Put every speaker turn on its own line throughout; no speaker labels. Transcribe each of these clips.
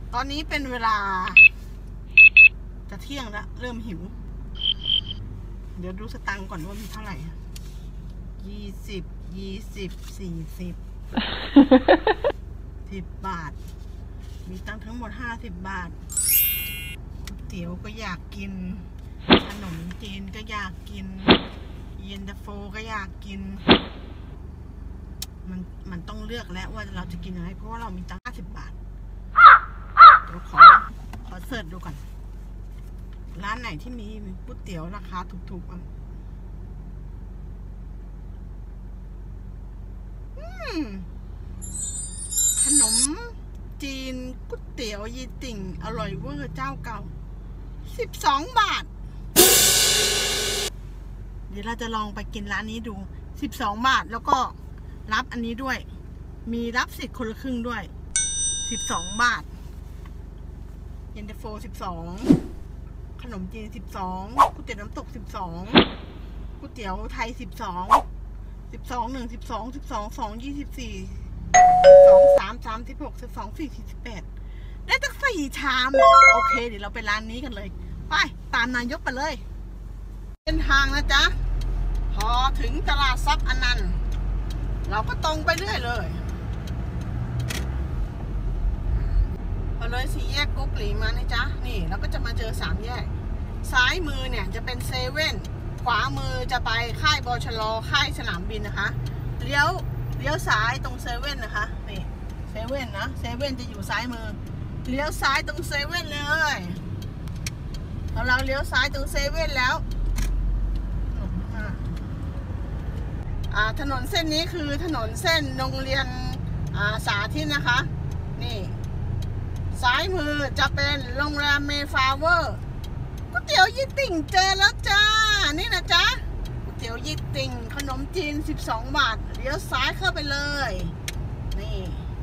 ตอนนี้เป็นเวลาจะเที่ยงแล้วเริ่มหิวเดี๋ยวดูสตังค์ก่อนว่ามีเท่าไหร่10 บาทมีตังค์ทั้งหมด50 บาทเตี๋ยวก็อยากกินขนมจีนก็อยากกินเย็นตาโฟก็อยากกินมันต้องเลือกแล้วว่าเราจะกินอะไรเพราะว่าเรามีตังค์50 บาทเดี๋ยวขอเสิร์ชดูก่อนร้านไหนที่มีก๋วยเตี๋ยวราคาถูกๆขนมจีนก๋วยเตี๋ยวยีติ่งอร่อยเวอร์เจ้าเก่า12 บาทเดี๋ยวเราจะลองไปกินร้านนี้ดู12 บาทแล้วก็รับอันนี้ด้วยมีรับสิทธิ์คนละครึ่งด้วย12 บาทเย็นตาโฟ12ขนมจีน12ก๋วยเตี๋ยวน้ำตก12ก๋วยเตี๋ยวไทย12 1 12 2 24 2 3 36 12 4 48ได้ตั้ง4 ชามโอเคเดี๋ยวเราไปร้านนี้กันเลยไปตามนายกไปเลยเป็นทางนะจ๊ะพอถึงตลาดซับอนันต์เราก็ตรงไปเรื่อยเลยพอเลย4 แยกกุ๊กหลีมานะจ๊ะนี่เราก็จะมาเจอ3 แยกซ้ายมือเนี่ยจะเป็นเซเว่นขวามือจะไปค่ายบชร.ค่ายสนามบินนะคะเลี้ยวซ้ายตรงเซเว่นนะคะนี่เซเว่นนะเซเว่นจะอยู่ซ้ายมือเลี้ยวซ้ายตรงเซเว่นเลยพอเราเลี้ยวซ้ายตรงเซเว่นแล้วถนนเส้นนี้คือถนนเส้นโรงเรียนสาธิตนะคะนี่ซ้ายมือจะเป็นโรงแรมเมฟาเวอร์ก๋วยเตี๋ยวยี่ติ่งเจอแล้วจ้านี่นะจ๊ะก๋วยเตี๋ยวยี่ติ่งขนมจีน12 บาทเลี้ยวซ้ายเข้าไปเลยนี่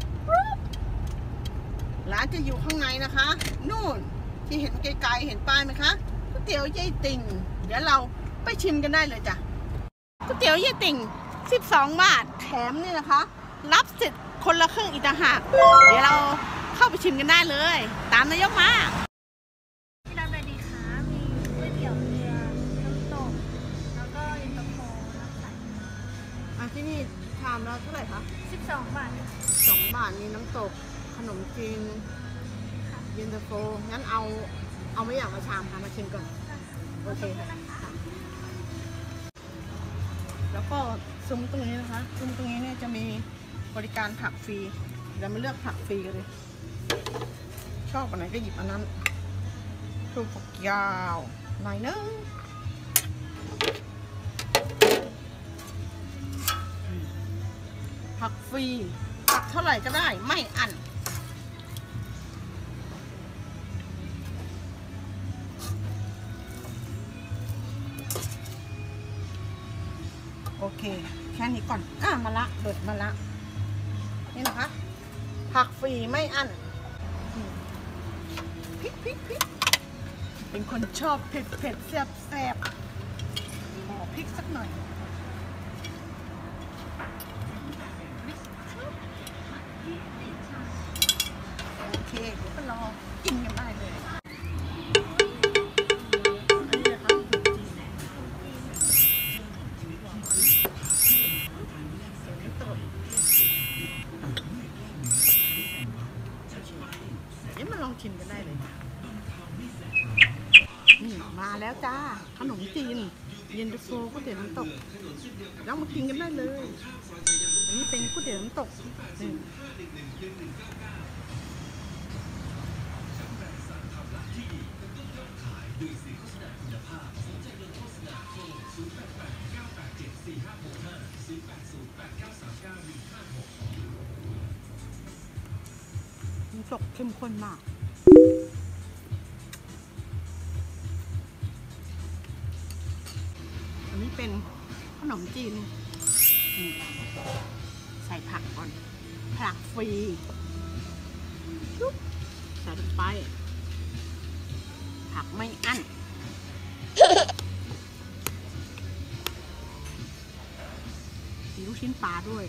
ร้านจะอยู่ข้างในนะคะนู่นที่เห็นไกลๆเห็นป้ายไหมคะก๋วยเตี๋ยวยี่ติ่งเดี๋ยวเราไปชิมกันได้เลยจ้ะก๋วยเตี๋ยวยี่ติ่ง12 บาทแถมนี่นะคะรับสิทธิ์คนละครึ่งอีกต่างหากเดี๋ยวเราเข้าไปชิมกันได้เลยตามนายกมา
ที่ร้านอะไรดีคะมีก๋วยเตี๋ยวเรือน้ำตกแล้วก็เย็นตาโฟน้ำใส
ที่นี่ชามแล้วเท่าไหร่คะ
12 บาท
2 บาทมีน้ำตกขนมจีนเย็นตาโฟงั้นเอาไม่อยากมาชามค่ะมาชิมก่อนโอเคค่ะแล้วก็ซุ้มตรงนี้นะคะซุ้มตรงนี้เนี่ยจะมีบริการผักฟรีเดี๋ยวมาเลือกผักฟรีกันเลยชอบอันไหนก็หยิบอันนั้นถั่วฝักยาวหน่อยนึงผักฟรีผักเท่าไหร่ก็ได้ไม่อั้นโอเคแค่นี้ก่อนมะละเบิดมะละนี่นะคะผักฟรีไม่อั้นพริกเป็นคนชอบเผ็ดแซ่บขอพริกสักหน่อยโอเคเดี๋ยวก็รอกินกันได้เลยมาลองชิมกันได้เลยนี่มาแล้วจ้าขนมจีนเย็นตาโฟก๋วยเตี๋ยวน้ำตกแล้วมากินกันได้เลยอันนี้เป็นก๋วยเตี๋ยวน้ำตกน้ำตกเข้มข้นมากอันนี้เป็นขนมจีนใส่ผักก่อนผักฟรีใส่ลงไปผักไม่อั้นมีลูกชิ้นปลาด้วย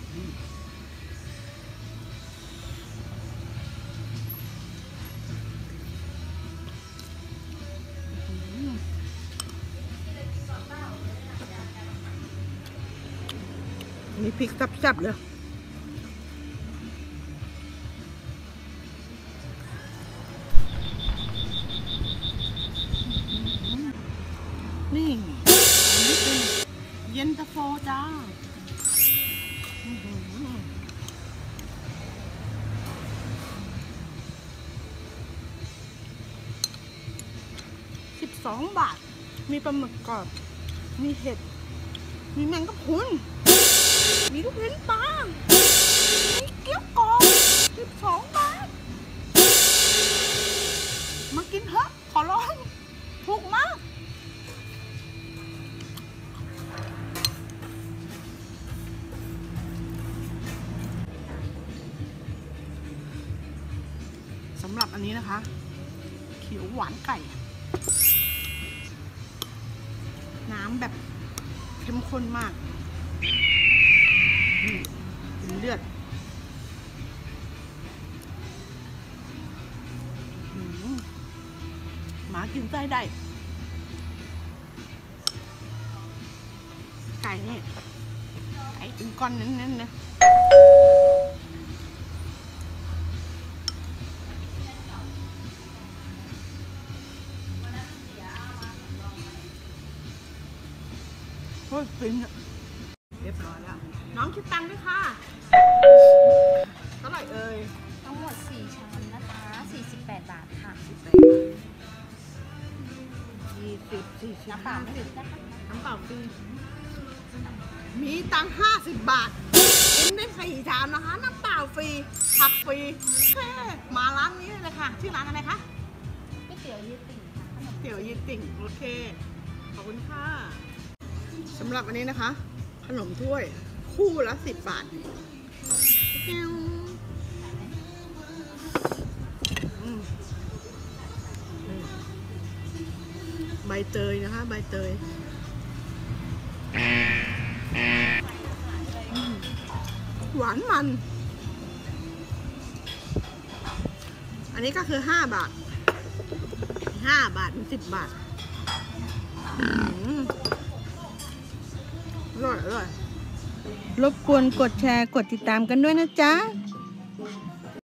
มีพริกจับๆเลยนี่เป็นเย็นตาโฟจ้า12 บาทมีปลาหมึกกรอบมีเห็ดมีแมงกะพรุนมีลูกชิ้นปลามีเกี๊ยวกรอบ12 บาทมากินเถอะขอร้องถูกมากสำหรับอันนี้นะคะเขียวหวานไก่น้ำแบบเข้มข้นมากเป็นเลือดหมากินไส้ได้ไก่นี่ไก่เป็นก้อนเน้นๆเลยโอ้ยฟินอะเรียบร้อยแล้วน้องคิดตังค์ด้วยค่ะเท่าไหร่เอ่ย
ทั้งหมด4ชามนะคะ48 บาทค่ะ
20 40
น้ำเปล่าไม่ติดนะคะ
น้ำเปล่าฟรีมีตังค์50 บาทกินได้4 ชามนะคะน้ำเปล่าฟรีผักฟรีแค่มาร้านนี้เลยค่ะชื่อร้านอะไรคะ
ก๋วยเตี๋ยวยืดติ่งค่ะขนม
เตี๋ยวยีติ่งโอเคขอบคุณค่ะสำหรับอันนี้นะคะขนมถ้วยคู่ละ10 บาทใบเตยนะคะใบเตยหวานมันอันนี้ก็คือ5 บาท5 บาทเป็น10 บาทอร่อยรบกวนกดแชร์กดติดตามกันด้วยนะจ๊ะ